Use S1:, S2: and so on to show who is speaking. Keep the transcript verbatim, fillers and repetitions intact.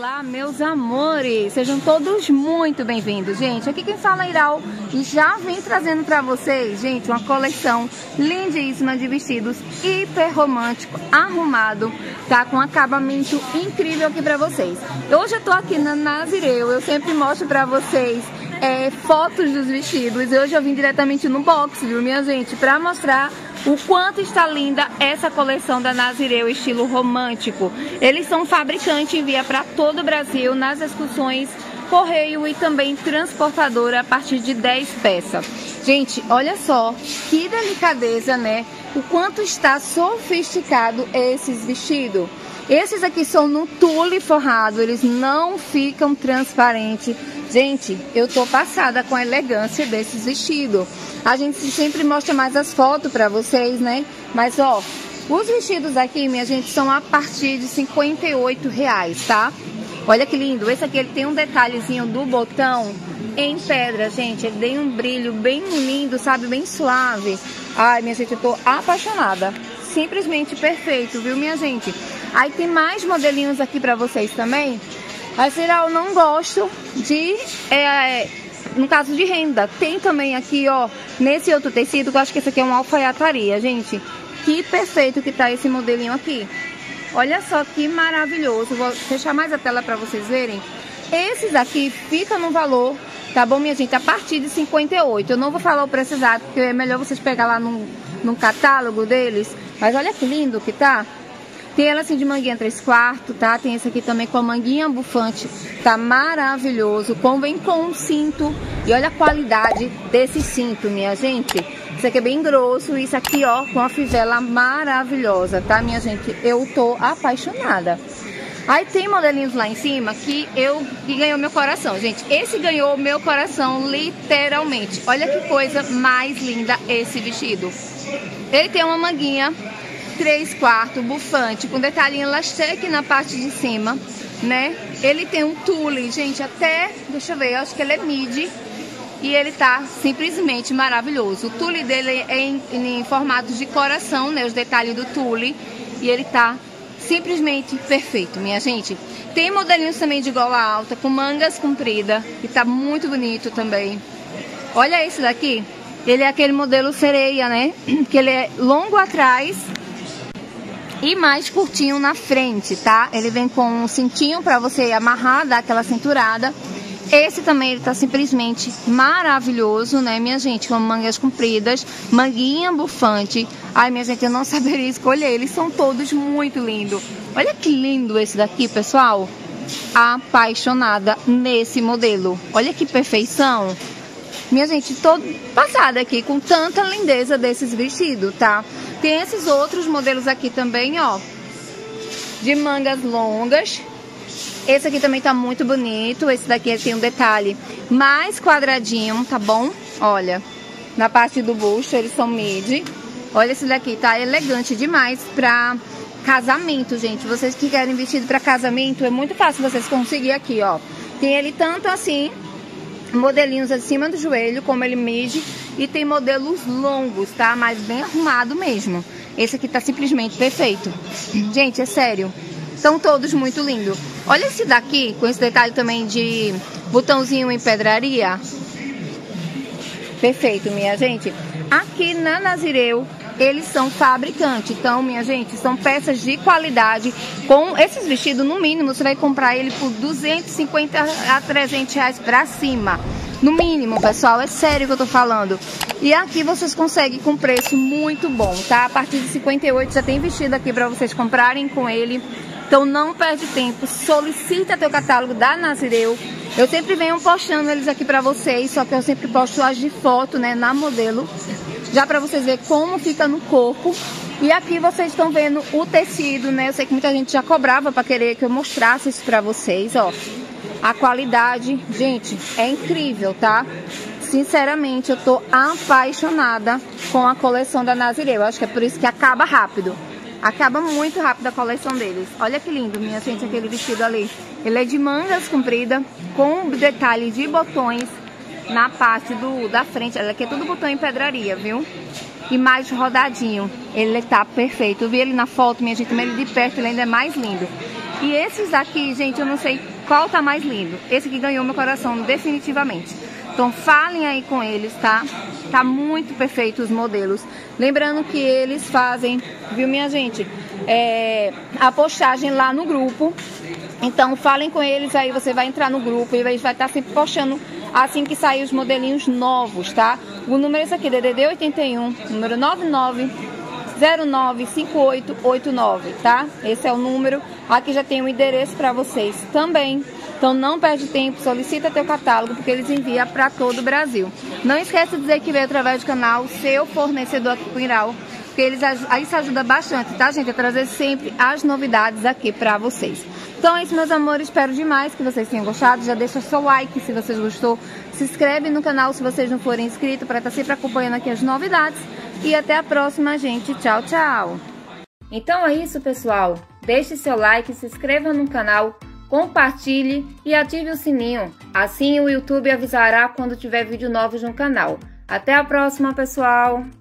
S1: Olá, meus amores, sejam todos muito bem-vindos, gente. Aqui quem fala é Iral e já vem trazendo pra vocês, gente, uma coleção lindíssima de vestidos hiper romântico, arrumado, tá? Com acabamento incrível aqui pra vocês. Hoje eu tô aqui na Nazireu, eu sempre mostro pra vocês é, fotos dos vestidos e hoje eu vim diretamente no box, viu, minha gente, pra mostrar o quanto está linda essa coleção da Nazireu, estilo romântico. Eles são fabricantes e envia para todo o Brasil nas excursões correio e também transportadora a partir de dez peças. Gente, olha só que delicadeza, né? O quanto está sofisticado esses vestidos. Esses aqui são no tule forrado, eles não ficam transparentes. Gente, eu tô passada com a elegância desses vestidos. A gente sempre mostra mais as fotos pra vocês, né? Mas, ó, os vestidos aqui, minha gente, são a partir de cinquenta e oito reais, tá? Olha que lindo. Esse aqui, ele tem um detalhezinho do botão em pedra, gente. Ele tem um brilho bem lindo, sabe? Bem suave. Ai, minha gente, eu tô apaixonada. Simplesmente perfeito, viu, minha gente? Aí tem mais modelinhos aqui pra vocês também. Mas, eu não gosto de... É, no caso de renda, tem também aqui, ó, nesse outro tecido, que eu acho que esse aqui é uma alfaiataria, gente. Que perfeito que tá esse modelinho aqui. Olha só que maravilhoso. Vou fechar mais a tela pra vocês verem. Esses aqui ficam no valor, tá bom, minha gente? A partir de cinquenta e oito. Eu não vou falar o preço exato, porque é melhor vocês pegar lá no, no catálogo deles. Mas olha que lindo que tá. Tem ela assim de manguinha três quartos, tá? Tem esse aqui também com a manguinha bufante. Tá maravilhoso. Vem com um cinto. E olha a qualidade desse cinto, minha gente. Isso aqui é bem grosso. Isso aqui, ó, com a fivela maravilhosa, tá, minha gente? Eu tô apaixonada. Aí tem modelinhos lá em cima que eu que ganhou meu coração, gente. Esse ganhou meu coração literalmente. Olha que coisa mais linda esse vestido. Ele tem uma manguinha três quartos, bufante, com detalhinho elastec na parte de cima, né? Ele tem um tule, gente, até, deixa eu ver, eu acho que ele é midi. E ele tá simplesmente maravilhoso. O tule dele é em, em formato de coração, né? Os detalhes do tule. E ele tá simplesmente perfeito, minha gente. Tem modelinhos também de gola alta, com mangas compridas, que tá muito bonito também. Olha esse daqui. Ele é aquele modelo sereia, né? Que ele é longo atrás e mais curtinho na frente, tá? Ele vem com um cintinho pra você amarrar, dar aquela cinturada. Esse também, ele tá simplesmente maravilhoso, né, minha gente? Com mangas compridas, manguinha bufante. Ai, minha gente, eu não saberia escolher. Eles são todos muito lindos. Olha que lindo esse daqui, pessoal. Apaixonada nesse modelo. Olha que perfeição. Minha gente, tô passada aqui com tanta lindeza desses vestidos, tá? Tem esses outros modelos aqui também, ó, de mangas longas. Esse aqui também tá muito bonito. Esse daqui ele tem um detalhe mais quadradinho, tá bom? Olha, na parte do busto eles são midi. Olha esse daqui, tá elegante demais pra casamento, gente. Vocês que querem vestido pra casamento, é muito fácil vocês conseguir aqui, ó. Tem ele tanto assim, modelinhos acima do joelho, como ele midi, e tem modelos longos, tá? Mas bem arrumado mesmo. Esse aqui tá simplesmente perfeito. Gente, é sério. São todos muito lindos. Olha esse daqui, com esse detalhe também de botãozinho em pedraria. Perfeito, minha gente. Aqui na Nazireu, eles são fabricantes. Então, minha gente, são peças de qualidade. Com esses vestidos, no mínimo, você vai comprar ele por duzentos e cinquenta a trezentos reais pra cima. No mínimo, pessoal, é sério que eu tô falando. E aqui vocês conseguem com preço muito bom, tá? A partir de cinquenta e oito já tem vestido aqui pra vocês comprarem com ele. Então não perde tempo, solicita teu catálogo da Nazireu. Eu sempre venho postando eles aqui pra vocês, só que eu sempre posto as de foto, né, na modelo. Já pra vocês verem como fica no corpo. E aqui vocês estão vendo o tecido, né? Eu sei que muita gente já cobrava pra querer que eu mostrasse isso pra vocês, ó. A qualidade, gente, é incrível, tá? Sinceramente, eu tô apaixonada com a coleção da Nazireu. Eu acho que é por isso que acaba rápido. Acaba muito rápido a coleção deles. Olha que lindo, minha gente, aquele vestido ali. Ele é de mangas compridas, com detalhe de botões na parte do, da frente. Ela aqui é tudo botão em pedraria, viu? E mais rodadinho. Ele tá perfeito. Eu vi ele na foto, minha gente, mas ele de perto ele ainda é mais lindo. E esses aqui, gente, eu não sei qual tá mais lindo. Esse aqui ganhou meu coração definitivamente. Então falem aí com eles, tá? Tá muito perfeito os modelos. Lembrando que eles fazem, viu, minha gente, é, a postagem lá no grupo. Então falem com eles aí, você vai entrar no grupo e eles vai estar sempre postando assim que sair os modelinhos novos, tá? O número é esse aqui, D D D oitenta e um, número nove nove zero nove cinco oito oito nove, tá? Esse é o número. Aqui já tem o endereço para vocês também. Então não perde tempo, solicita teu catálogo, porque eles enviam para todo o Brasil. Não esqueça de dizer que veio através do canal seu fornecedor aqui com o Iral, porque eles, isso ajuda bastante, tá, gente? A trazer sempre as novidades aqui para vocês. Então é isso, meus amores, espero demais que vocês tenham gostado. Já deixa seu like se vocês gostou, se inscreve no canal se vocês não forem inscritos, para estar sempre acompanhando aqui as novidades. E até a próxima, gente. Tchau, tchau! Então é isso, pessoal. Deixe seu like, se inscreva no canal, compartilhe e ative o sininho. Assim o YouTube avisará quando tiver vídeo novos no canal. Até a próxima, pessoal!